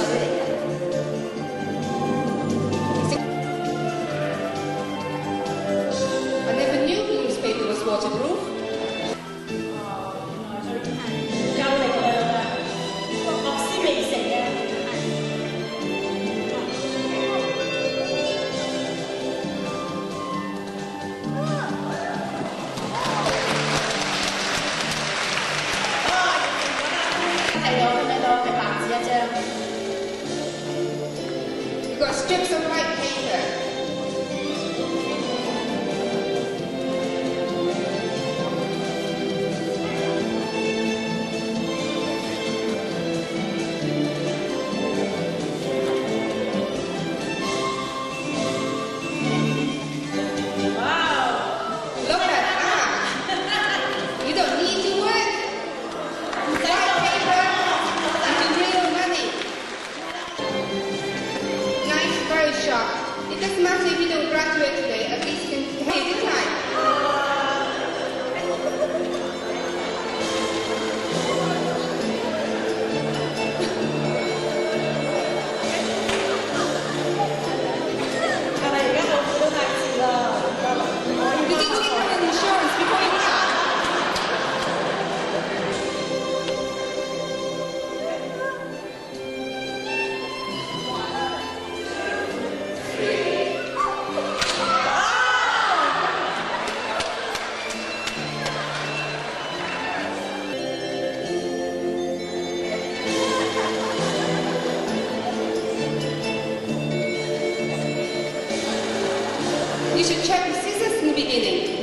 I never knew the newspaper was waterproof. You've got strips of white paper. It doesn't matter if you don't graduate today, at least you can pay this time. Did you check on an insurance before you come? You should check the scissors in the beginning.